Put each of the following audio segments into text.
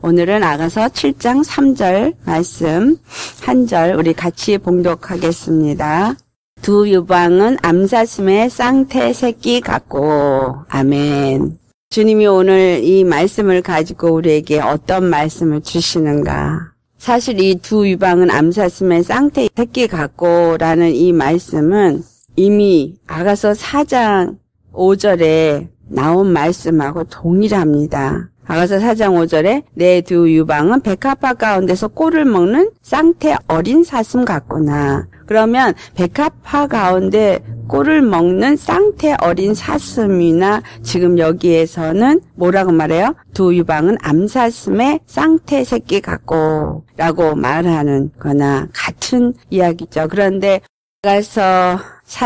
오늘은 아가서 7장 3절 말씀 한 절 우리 같이 봉독하겠습니다. 두 유방은 암사슴의 쌍태 새끼 같고. 아멘. 주님이 오늘 이 말씀을 가지고 우리에게 어떤 말씀을 주시는가. 사실 이 두 유방은 암사슴의 쌍태 새끼 같고 라는 이 말씀은 이미 아가서 4장 5절에 나온 말씀하고 동일합니다. 아가서 4장 5절에 내 두 유방은 백합화 가운데서 꼴을 먹는 쌍태 어린 사슴 같구나. 그러면 백합화 가운데 꼴을 먹는 쌍태 어린 사슴이나 지금 여기에서는 뭐라고 말해요? 두 유방은 암사슴의 쌍태 새끼 같고 라고 말하는 거나 같은 이야기죠. 그런데 아가서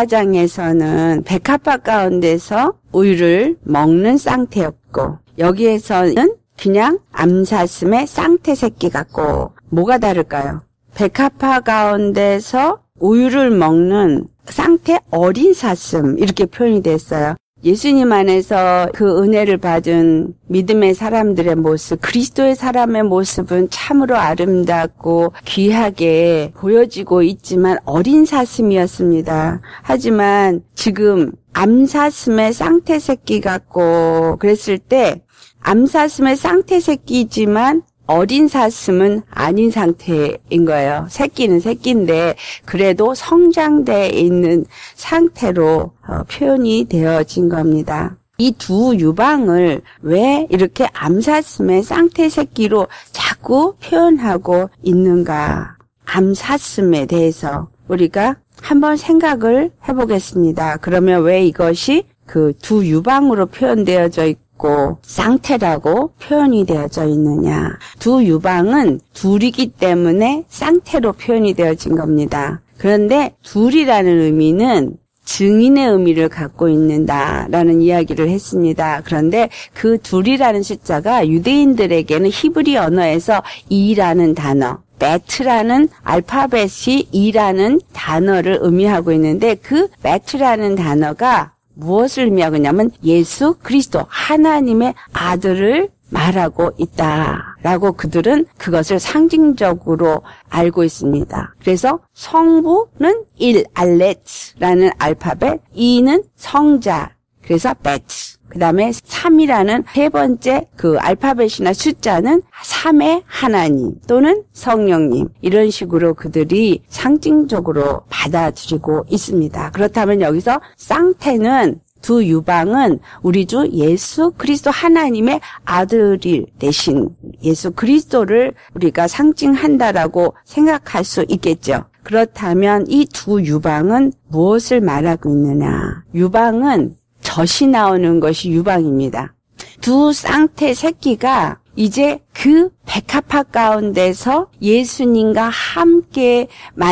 4장에서는 백합화 가운데서 우유를 먹는 쌍태였고 여기에서는 그냥 암사슴의 쌍태 새끼 같고 뭐가 다를까요? 백합화 가운데서 우유를 먹는 쌍태 어린 사슴 이렇게 표현이 됐어요. 예수님 안에서 그 은혜를 받은 믿음의 사람들의 모습, 그리스도의 사람의 모습은 참으로 아름답고 귀하게 보여지고 있지만 어린 사슴이었습니다. 하지만 지금 암사슴의 쌍태 새끼 같고 그랬을 때 암사슴의 쌍태 새끼지만 어린 사슴은 아닌 상태인 거예요. 새끼는 새끼인데 그래도 성장돼 있는 상태로 표현이 되어진 겁니다. 이 두 유방을 왜 이렇게 암사슴의 쌍태 새끼로 자꾸 표현하고 있는가? 암사슴에 대해서 우리가 한번 생각을 해보겠습니다. 그러면 왜 이것이 그 두 유방으로 표현되어져 있고 쌍태라고 표현이 되어져 있느냐. 두 유방은 둘이기 때문에 쌍태로 표현이 되어진 겁니다. 그런데 둘이라는 의미는 증인의 의미를 갖고 있는다라는 이야기를 했습니다. 그런데 그 둘이라는 숫자가 유대인들에게는 히브리 언어에서 2라는 단어, 매트라는 알파벳이 2라는 단어를 의미하고 있는데 그 매트라는 단어가 무엇을 의미하고 있냐면 예수 그리스도 하나님의 아들을 말하고 있다라고 그들은 그것을 상징적으로 알고 있습니다. 그래서 성부는 1, 알레츠라는 알파벳, 2는 성자, 그래서 베츠. 그 다음에 3이라는 세 번째 그 알파벳이나 숫자는 3의 하나님 또는 성령님 이런 식으로 그들이 상징적으로 받아들이고 있습니다. 그렇다면 여기서 쌍태는 두 유방은 우리 주 예수 그리스도 하나님의 아들이 되신 예수 그리스도를 우리가 상징한다라고 생각할 수 있겠죠. 그렇다면 이 두 유방은 무엇을 말하고 있느냐. 유방은 젖이 나오는 것이 유방입니다. 두 쌍태 새끼가 이제 그 백합화 가운데서 예수님과 함께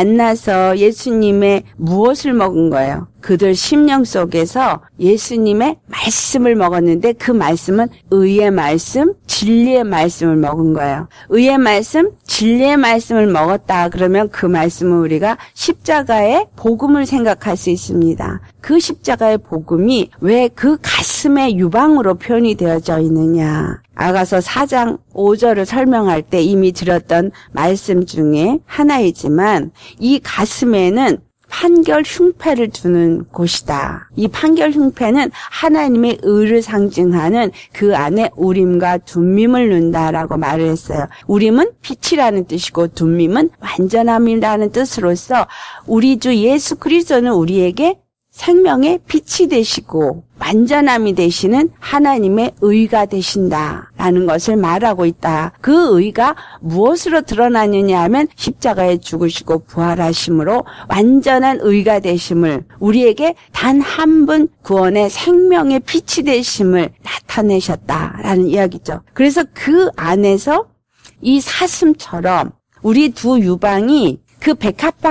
만나서 예수님의 무엇을 먹은 거예요? 그들 심령 속에서 예수님의 말씀을 먹었는데 그 말씀은 의의 말씀, 진리의 말씀을 먹은 거예요. 의의 말씀, 진리의 말씀을 먹었다 그러면 그 말씀은 우리가 십자가의 복음을 생각할 수 있습니다. 그 십자가의 복음이 왜 그 가슴의 유방으로 표현이 되어져 있느냐. 아가서 4장 5절을 설명할 때 이미 들었던 말씀 중에 하나이지만 이 가슴에는 판결 흉패를 두는 곳이다. 이 판결 흉패는 하나님의 의를 상징하는 그 안에 우림과 둠밈을 넣는다라고 말을 했어요. 우림은 빛이라는 뜻이고 둠밈은 완전함이라는 뜻으로서 우리 주 예수 그리스도는 우리에게 생명의 빛이 되시고 완전함이 되시는 하나님의 의가 되신다라는 것을 말하고 있다. 그 의가 무엇으로 드러나느냐 하면 십자가에 죽으시고 부활하심으로 완전한 의가 되심을 우리에게 단 한 분 구원의 생명의 빛이 되심을 나타내셨다라는 이야기죠. 그래서 그 안에서 이 사슴처럼 우리 두 유방이 그 백합화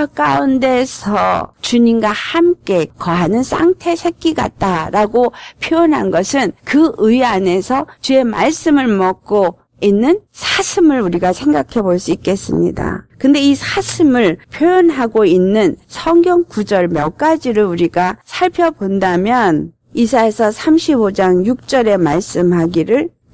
가운데서 주님과 함께 거하는 쌍태 새끼 같다라고 표현한 것은 그 의 안에서 주의 말씀을 먹고 있는 사슴을 우리가 생각해 볼 수 있겠습니다. 근데 이 사슴을 표현하고 있는 성경 구절 몇 가지를 우리가 살펴본다면 이사야서 35장 6절에 말씀하기를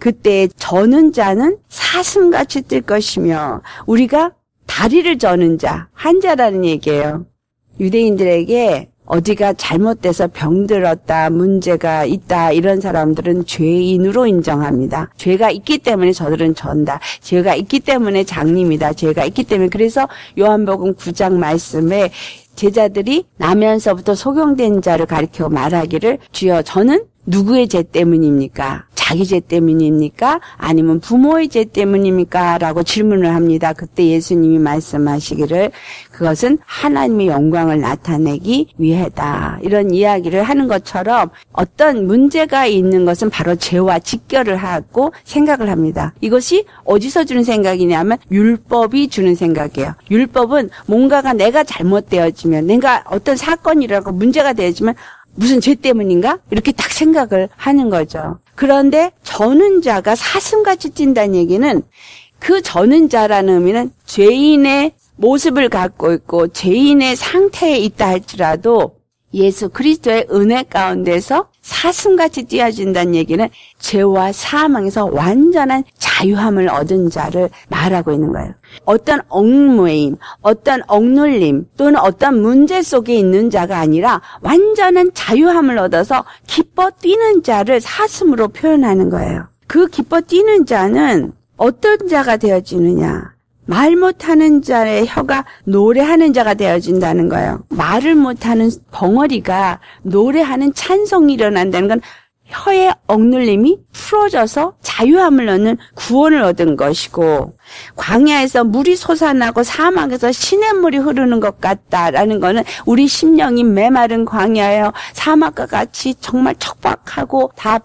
그때 저는 자는 사슴같이 뜰 것이며 우리가 다리를 저는 자, 한자라는 얘기예요. 유대인들에게 어디가 잘못돼서 병들었다, 문제가 있다 이런 사람들은 죄인으로 인정합니다. 죄가 있기 때문에 저들은 전다. 죄가 있기 때문에 장님이다. 죄가 있기 때문에. 그래서 요한복음 9장 말씀에 제자들이 나면서부터 소경된 자를 가리켜 말하기를 주여 저는 누구의 죄 때문입니까? 자기 죄 때문입니까? 아니면 부모의 죄 때문입니까? 라고 질문을 합니다. 그때 예수님이 말씀하시기를 그것은 하나님의 영광을 나타내기 위해다. 이런 이야기를 하는 것처럼 어떤 문제가 있는 것은 바로 죄와 직결을 하고 생각을 합니다. 이것이 어디서 주는 생각이냐면 율법이 주는 생각이에요. 율법은 뭔가가 내가 잘못되어지면 내가 어떤 사건이라고 문제가 되어지면 무슨 죄 때문인가? 이렇게 딱 생각을 하는 거죠. 그런데 저는 자가 사슴같이 뛴다는 얘기는 그 저는 자라는 의미는 죄인의 모습을 갖고 있고 죄인의 상태에 있다 할지라도 예수 그리스도의 은혜 가운데서 사슴같이 뛰어진다는 얘기는 죄와 사망에서 완전한 자유함을 얻은 자를 말하고 있는 거예요. 어떤 얽매임, 어떤 억눌림 또는 어떤 문제 속에 있는 자가 아니라 완전한 자유함을 얻어서 기뻐 뛰는 자를 사슴으로 표현하는 거예요. 그 기뻐 뛰는 자는 어떤 자가 되어지느냐? 말 못하는 자의 혀가 노래하는 자가 되어진다는 거예요. 말을 못하는 벙어리가 노래하는 찬송이 일어난다는 건 혀의 억눌림이 풀어져서 자유함을 얻는 구원을 얻은 것이고 광야에서 물이 솟아나고 사막에서 시냇물이 흐르는 것 같다라는 거는 우리 심령이 메마른 광야예요. 사막과 같이 정말 척박하고 다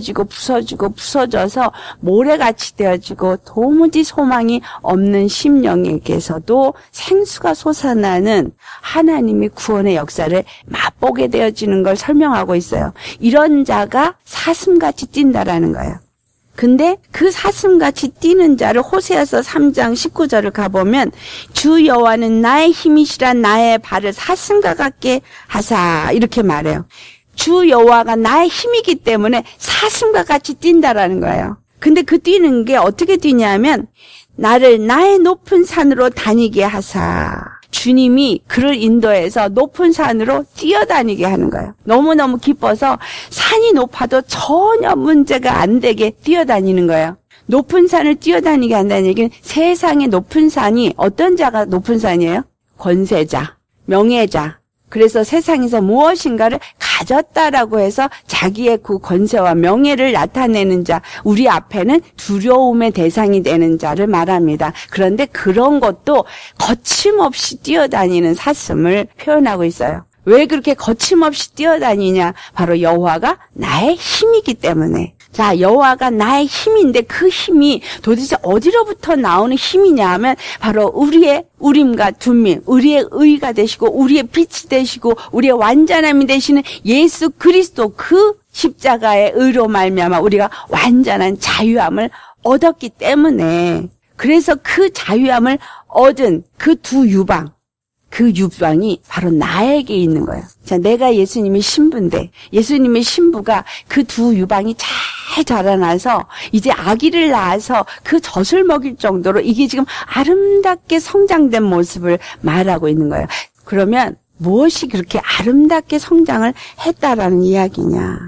부서져서 모래같이 되어지고 도무지 소망이 없는 심령에게서도 생수가 솟아나는 하나님의 구원의 역사를 맛보게 되어지는 걸 설명하고 있어요. 이런 자가 사슴같이 뛴다라는 거예요. 근데 그 사슴같이 뛰는 자를 호세아서 3장 19절을 가보면 주 여호와는 나의 힘이시라 나의 발을 사슴과 같게 하사 이렇게 말해요. 주 여호와가 나의 힘이기 때문에 사슴과 같이 뛴다라는 거예요. 근데 그 뛰는 게 어떻게 뛰냐면 나를 나의 높은 산으로 다니게 하사 주님이 그를 인도해서 높은 산으로 뛰어다니게 하는 거예요. 너무너무 기뻐서 산이 높아도 전혀 문제가 안 되게 뛰어다니는 거예요. 높은 산을 뛰어다니게 한다는 얘기는 세상의 높은 산이 어떤 자가 높은 산이에요? 권세자, 명예자. 그래서 세상에서 무엇인가를 가졌다라고 해서 자기의 그 권세와 명예를 나타내는 자, 우리 앞에는 두려움의 대상이 되는 자를 말합니다. 그런데 그런 것도 거침없이 뛰어다니는 사슴을 표현하고 있어요. 왜 그렇게 거침없이 뛰어다니냐? 바로 여호와가 나의 힘이기 때문에. 자, 여호와가 나의 힘인데 그 힘이 도대체 어디로부터 나오는 힘이냐 하면 바로 우리의 우림과 둠밈, 우리의 의가 되시고 우리의 빛이 되시고 우리의 완전함이 되시는 예수 그리스도 그 십자가의 의로 말미암아 우리가 완전한 자유함을 얻었기 때문에 그래서 그 자유함을 얻은 그 두 유방, 그 유방이 바로 나에게 있는 거예요. 자, 내가 예수님의 신부인데 예수님의 신부가 그 두 유방이 잘 자라나서 이제 아기를 낳아서 그 젖을 먹일 정도로 이게 지금 아름답게 성장된 모습을 말하고 있는 거예요. 그러면 무엇이 그렇게 아름답게 성장을 했다라는 이야기냐?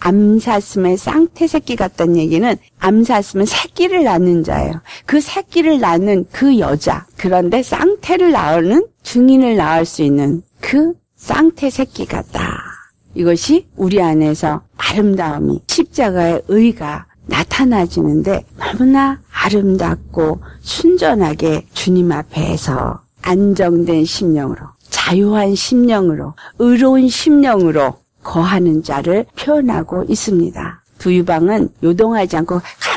암사슴의 쌍태 새끼 같다는 얘기는 암사슴은 새끼를 낳는 자예요. 그 새끼를 낳는 그 여자, 그런데 쌍태를 낳는 증인을 낳을 수 있는 그 쌍태 새끼 같다. 이것이 우리 안에서 아름다움이 십자가의 의가 나타나지는데 너무나 아름답고 순전하게 주님 앞에서 안정된 심령으로 자유한 심령으로 의로운 심령으로 거하는 자를 표현하고 있습니다. 두 유방은 요동하지 않고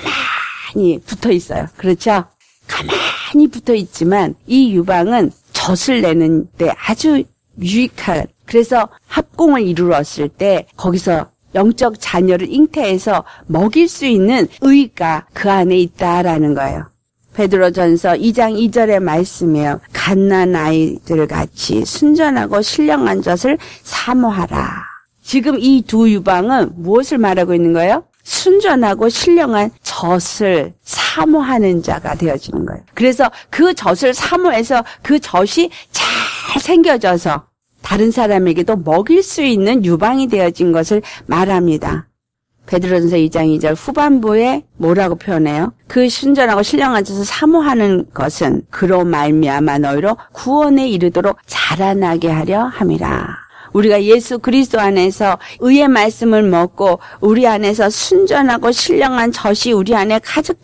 가만히 붙어 있어요. 그렇죠? 가만히 붙어 있지만 이 유방은 젖을 내는데 아주 유익한, 그래서 합공을 이루었을 때 거기서 영적 자녀를 잉태해서 먹일 수 있는 의가 그 안에 있다라는 거예요. 베드로전서 2장 2절의 말씀이에요. 갓난 아이들 같이 순전하고 신령한 젖을 사모하라. 지금 이 두 유방은 무엇을 말하고 있는 거예요? 순전하고 신령한 젖을 사모하는 자가 되어지는 거예요. 그래서 그 젖을 사모해서 그 젖이 잘 생겨져서 다른 사람에게도 먹일 수 있는 유방이 되어진 것을 말합니다. 베드로전서 2장 2절 후반부에 뭐라고 표현해요? 그 순전하고 신령한 젖을 사모하는 것은 그로 말미암아 너희로 구원에 이르도록 자라나게 하려 함이라. 우리가 예수 그리스도 안에서 의의 말씀을 먹고 우리 안에서 순전하고 신령한 젖이 우리 안에 가득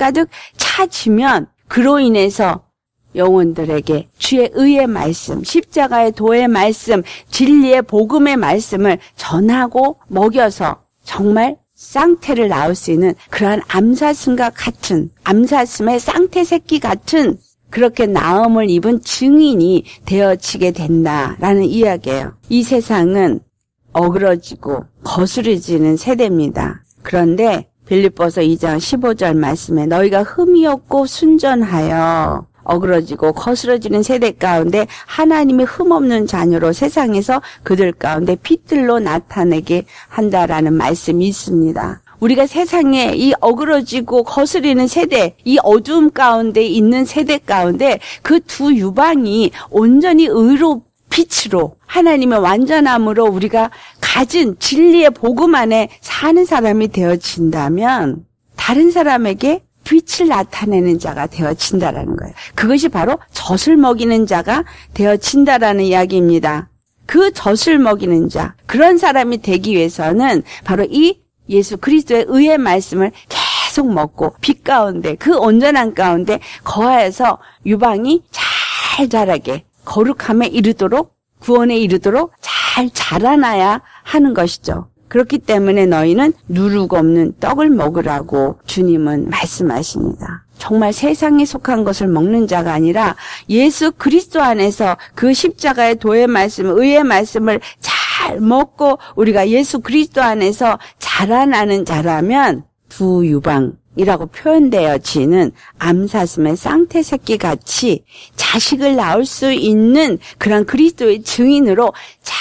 차지면 그로 인해서 영혼들에게 주의 의의 말씀, 십자가의 도의 말씀, 진리의 복음의 말씀을 전하고 먹여서 정말 쌍태를 낳을 수 있는 그러한 암사슴과 같은, 암사슴의 쌍태 새끼 같은 그렇게 나음을 입은 증인이 되어지게 된다라는 이야기예요. 이 세상은 어그러지고 거스러지는 세대입니다. 그런데 빌립보서 2장 15절 말씀에 너희가 흠이 없고 순전하여 어그러지고 거스러지는 세대 가운데 하나님의 흠없는 자녀로 세상에서 그들 가운데 빛들로 나타내게 한다라는 말씀이 있습니다. 우리가 세상에 이 어그러지고 거스리는 세대, 이 어두움 가운데 있는 세대 가운데 그 두 유방이 온전히 의로 빛으로 하나님의 완전함으로 우리가 가진 진리의 복음 안에 사는 사람이 되어진다면 다른 사람에게 빛을 나타내는 자가 되어진다라는 거예요. 그것이 바로 젖을 먹이는 자가 되어진다라는 이야기입니다. 그 젖을 먹이는 자, 그런 사람이 되기 위해서는 바로 이 예수 그리스도의 의의 말씀을 계속 먹고 빛 가운데 그 온전한 가운데 거하여서 유방이 잘 자라게 거룩함에 이르도록 구원에 이르도록 잘 자라나야 하는 것이죠. 그렇기 때문에 너희는 누룩 없는 떡을 먹으라고 주님은 말씀하십니다. 정말 세상에 속한 것을 먹는 자가 아니라 예수 그리스도 안에서 그 십자가의 도의 말씀, 의의 말씀을 잘 먹고 우리가 예수 그리스도 안에서 자라나는 자라면 두 유방이라고 표현되어지는 암사슴의 쌍태 새끼 같이 자식을 낳을 수 있는 그런 그리스도의 증인으로 잘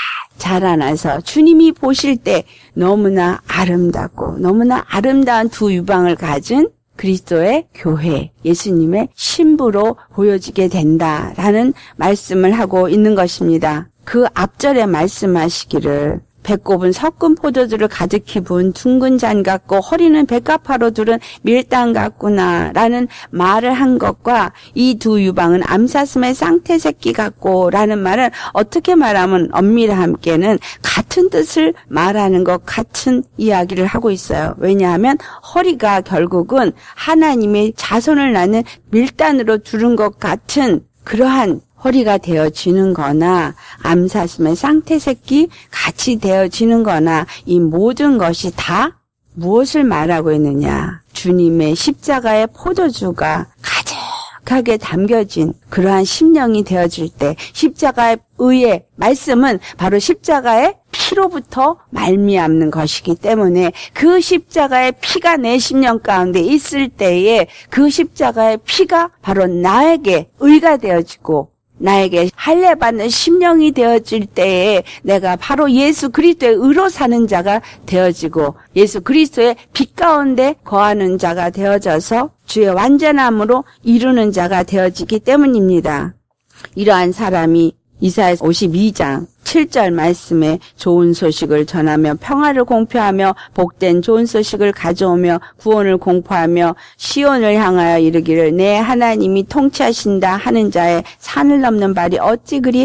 자라나서 주님이 보실 때 너무나 아름답고 너무나 아름다운 두 유방을 가진 그리스도의 교회, 예수님의 신부로 보여지게 된다라는 말씀을 하고 있는 것입니다. 그 앞절에 말씀하시기를 배꼽은 섞은 포도주를 가득히 부은 둥근 잔 같고 허리는 백합화로 두른 밀당 같구나 라는 말을 한 것과 이 두 유방은 암사슴의 쌍태 새끼 같고 라는 말은 어떻게 말하면 엄밀히 함께는 같은 뜻을 말하는 것 같은 이야기를 하고 있어요. 왜냐하면 허리가 결국은 하나님의 자손을 낳는 밀단으로 두른 것 같은 그러한 허리가 되어지는 거나 암사슴의 쌍태 새끼 같이 되어지는 거나 이 모든 것이 다 무엇을 말하고 있느냐. 주님의 십자가의 포도주가 가득하게 담겨진 그러한 심령이 되어질 때 십자가의 의의 말씀은 바로 십자가의 피로부터 말미암는 것이기 때문에 그 십자가의 피가 내 심령 가운데 있을 때에 그 십자가의 피가 바로 나에게 의가 되어지고 나에게 할례받는 심령이 되어질 때에 내가 바로 예수 그리스도의 의로 사는 자가 되어지고 예수 그리스도의 빛 가운데 거하는 자가 되어져서 주의 완전함으로 이루는 자가 되어지기 때문입니다. 이러한 사람이 이사야 52장 7절 말씀에 좋은 소식을 전하며 평화를 공표하며 복된 좋은 소식을 가져오며 구원을 공포하며 시온을 향하여 이르기를 내 하나님이 통치하신다 하는 자의 산을 넘는 발이 어찌 그리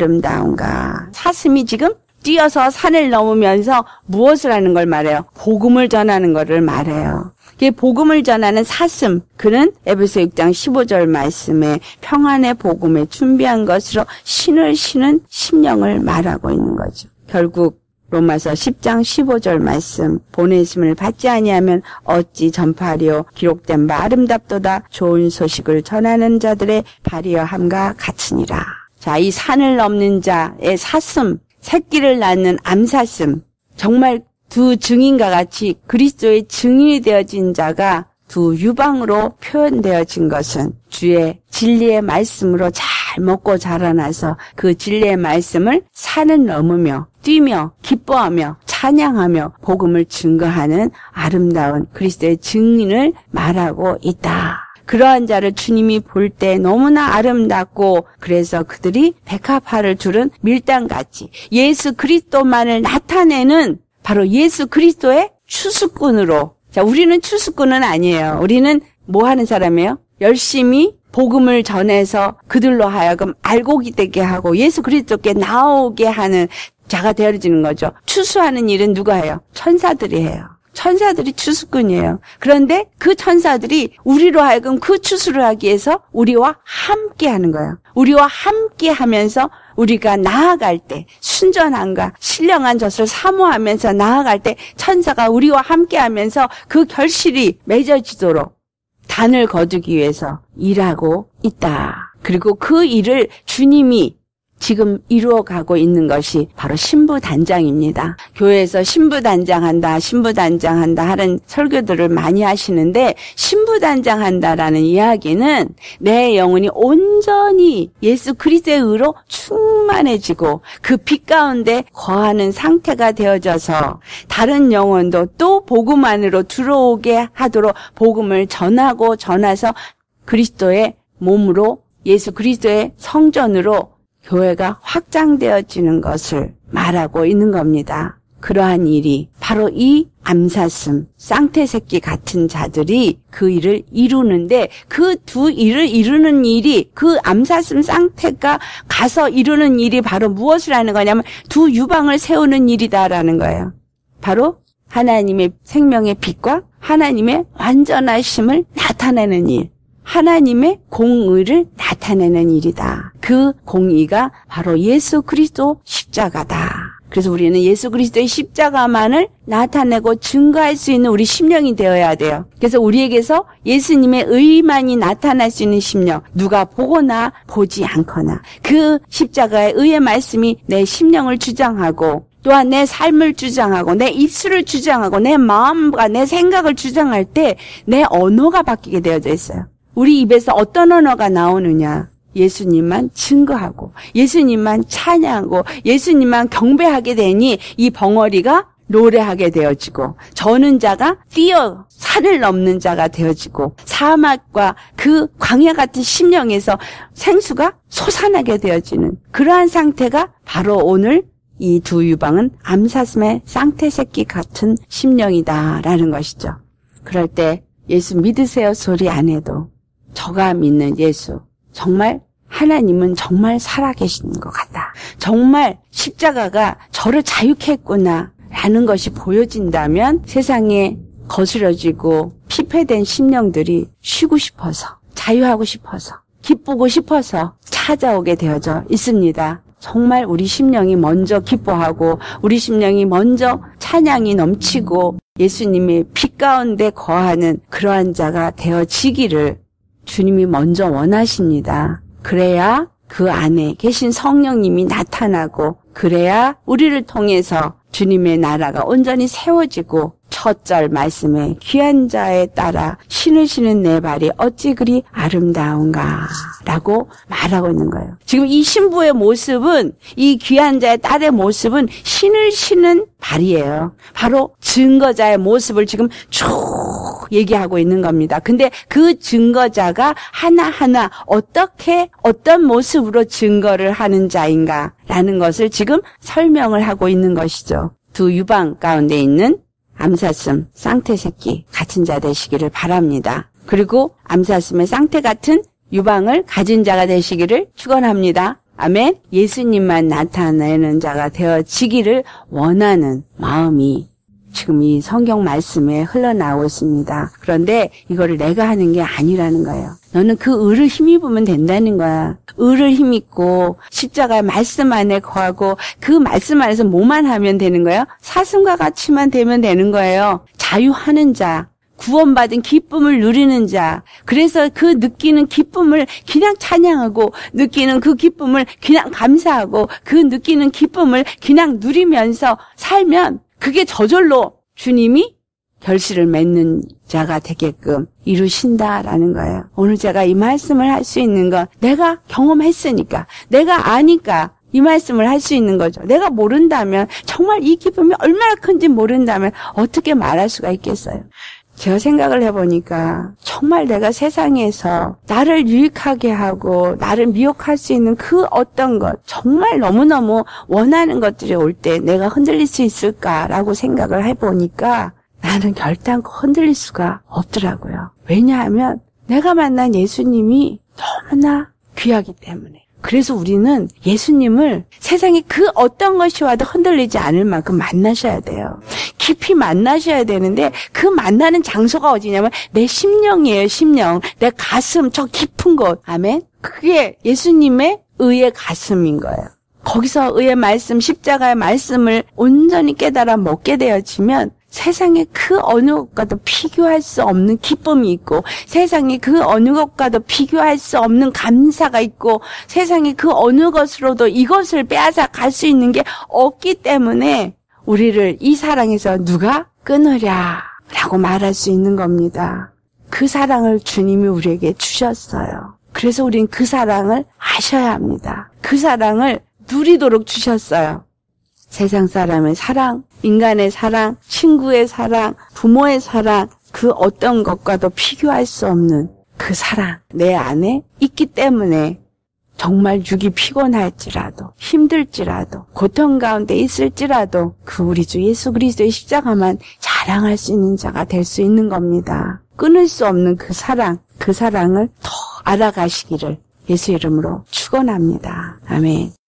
아름다운가. 사슴이 지금 뛰어서 산을 넘으면서 무엇을 하는 걸 말해요? 복음을 전하는 것을 말해요. 복음을 전하는 사슴, 그는 에베소 6장 15절 말씀에 평안의 복음에 준비한 것으로 신을 신은 심령을 말하고 있는 거죠. 결국 로마서 10장 15절 말씀 보내심을 받지 아니하면 어찌 전파하리요 기록된 바 아름답도다 좋은 소식을 전하는 자들의 발이여 함과 같으니라. 자, 이 산을 넘는 자의 사슴, 새끼를 낳는 암사슴, 정말 두 증인과 같이 그리스도의 증인이 되어진 자가 두 유방으로 표현되어진 것은 주의 진리의 말씀으로 잘 잘 먹고 자라나서 그 진리의 말씀을 산을 넘으며 뛰며 기뻐하며 찬양하며 복음을 증거하는 아름다운 그리스도의 증인을 말하고 있다. 그러한 자를 주님이 볼 때 너무나 아름답고 그래서 그들이 백합화를 두른 밀당같이 예수 그리스도만을 나타내는 바로 예수 그리스도의 추수꾼으로. 자, 우리는 추수꾼은 아니에요. 우리는 뭐 하는 사람이에요? 열심히 복음을 전해서 그들로 하여금 알고 되게 하고 예수 그리스도께 나오게 하는 자가 되어지는 거죠. 추수하는 일은 누가 해요? 천사들이 해요. 천사들이 추수꾼이에요. 그런데 그 천사들이 우리로 하여금 그 추수를 하기 위해서 우리와 함께 하는 거예요. 우리와 함께 하면서 우리가 나아갈 때 순전함과 신령한 젖을 사모하면서 나아갈 때 천사가 우리와 함께 하면서 그 결실이 맺어지도록 단을 거두기 위해서 일하고 있다. 그리고 그 일을 주님이 지금 이루어가고 있는 것이 바로 신부단장입니다. 교회에서 신부단장한다 하는 설교들을 많이 하시는데 신부단장한다라는 이야기는 내 영혼이 온전히 예수 그리스도의 의로 충만해지고 그 빛 가운데 거하는 상태가 되어져서 다른 영혼도 또 복음 안으로 들어오게 하도록 복음을 전해서 그리스도의 몸으로 예수 그리스도의 성전으로 교회가 확장되어지는 것을 말하고 있는 겁니다. 그러한 일이 바로 이 암사슴, 쌍태새끼 같은 자들이 그 일을 이루는데 그 두 일을 이루는 일이 그 암사슴 쌍태가 가서 이루는 일이 바로 무엇을 하는 거냐면 두 유방을 세우는 일이다라는 거예요. 바로 하나님의 생명의 빛과 하나님의 완전하심을 나타내는 일. 하나님의 공의를 나타내는 일이다. 그 공의가 바로 예수 그리스도 십자가다. 그래서 우리는 예수 그리스도의 십자가만을 나타내고 증거할 수 있는 우리 심령이 되어야 돼요. 그래서 우리에게서 예수님의 의만이 나타날 수 있는 심령, 누가 보거나 보지 않거나 그 십자가의 의의 말씀이 내 심령을 주장하고 또한 내 삶을 주장하고 내 입술을 주장하고 내 마음과 내 생각을 주장할 때 내 언어가 바뀌게 되어져 있어요. 우리 입에서 어떤 언어가 나오느냐? 예수님만 증거하고 예수님만 찬양하고 예수님만 경배하게 되니 이 벙어리가 노래하게 되어지고 저는 자가 뛰어 산을 넘는 자가 되어지고 사막과 그 광야 같은 심령에서 생수가 솟아나게 되어지는 그러한 상태가 바로 오늘 이 두 유방은 암사슴의 쌍태새끼 같은 심령이다라는 것이죠. 그럴 때 예수 믿으세요 소리 안 해도 저가 믿는 예수, 정말 하나님은 정말 살아계시는 것 같다. 정말 십자가가 저를 자유케 했구나 라는 것이 보여진다면 세상에 거스러지고 피폐된 심령들이 쉬고 싶어서 자유하고 싶어서 기쁘고 싶어서 찾아오게 되어져 있습니다. 정말 우리 심령이 먼저 기뻐하고 우리 심령이 먼저 찬양이 넘치고 예수님의 빛 가운데 거하는 그러한 자가 되어지기를 주님이 먼저 원하십니다. 그래야 그 안에 계신 성령님이 나타나고 그래야 우리를 통해서 주님의 나라가 온전히 세워지고 첫 절 말씀에 귀한 자에 따라 신으시는 내 발이 어찌 그리 아름다운가 라고 말하고 있는 거예요. 지금 이 신부의 모습은 이 귀한 자의 딸의 모습은 신을 신은 발이에요. 바로 증거자의 모습을 지금 쭉 얘기하고 있는 겁니다. 근데 그 증거자가 하나하나 어떻게 어떤 모습으로 증거를 하는 자인가 라는 것을 지금 설명을 하고 있는 것이죠. 두 유방 가운데 있는 암사슴, 쌍태새끼 같은 자 되시기를 바랍니다. 그리고 암사슴의 쌍태 같은 유방을 가진 자가 되시기를 축원합니다. 아멘. 예수님만 나타내는 자가 되어지기를 원하는 마음이 지금 이 성경 말씀에 흘러나오고 있습니다. 그런데 이거를 내가 하는 게 아니라는 거예요. 너는 그 의를 힘입으면 된다는 거야. 의를 힘입고 십자가의 말씀 안에 거하고 그 말씀 안에서 뭐만 하면 되는 거예요? 사슴과 같이만 되면 되는 거예요. 자유하는 자, 구원받은 기쁨을 누리는 자. 그래서 그 느끼는 기쁨을 그냥 찬양하고 느끼는 그 기쁨을 그냥 감사하고 그 느끼는 기쁨을 그냥 누리면서 살면 그게 저절로 주님이 결실을 맺는 자가 되게끔 이루신다라는 거예요. 오늘 제가 이 말씀을 할 수 있는 건 내가 경험했으니까, 내가 아니까 이 말씀을 할 수 있는 거죠. 내가 모른다면, 정말 이 기쁨이 얼마나 큰지 모른다면 어떻게 말할 수가 있겠어요. 제가 생각을 해보니까 정말 내가 세상에서 나를 유익하게 하고 나를 미혹할 수 있는 그 어떤 것, 정말 너무너무 원하는 것들이 올 때 내가 흔들릴 수 있을까라고 생각을 해보니까 나는 결단코 흔들릴 수가 없더라고요. 왜냐하면 내가 만난 예수님이 너무나 귀하기 때문에. 그래서 우리는 예수님을 세상에 그 어떤 것이 와도 흔들리지 않을 만큼 만나셔야 돼요. 깊이 만나셔야 되는데 그 만나는 장소가 어디냐면 내 심령이에요. 심령. 내 가슴, 저 깊은 곳. 아멘. 그게 예수님의 의의 가슴인 거예요. 거기서 의의 말씀, 십자가의 말씀을 온전히 깨달아 먹게 되어지면 세상에 그 어느 것과도 비교할 수 없는 기쁨이 있고, 세상에 그 어느 것과도 비교할 수 없는 감사가 있고, 세상에 그 어느 것으로도 이것을 빼앗아 갈 수 있는 게 없기 때문에 우리를 이 사랑에서 누가 끊으랴 라고 말할 수 있는 겁니다. 그 사랑을 주님이 우리에게 주셨어요. 그래서 우린 그 사랑을 아셔야 합니다. 그 사랑을 누리도록 주셨어요. 세상 사람의 사랑, 인간의 사랑, 친구의 사랑, 부모의 사랑, 그 어떤 것과도 비교할 수 없는 그 사랑 내 안에 있기 때문에 정말 육이 피곤할지라도 힘들지라도 고통 가운데 있을지라도 그 우리 주 예수 그리스도의 십자가만 자랑할 수 있는 자가 될 수 있는 겁니다. 끊을 수 없는 그 사랑을 더 알아가시기를 예수 이름으로 축원합니다. 아멘.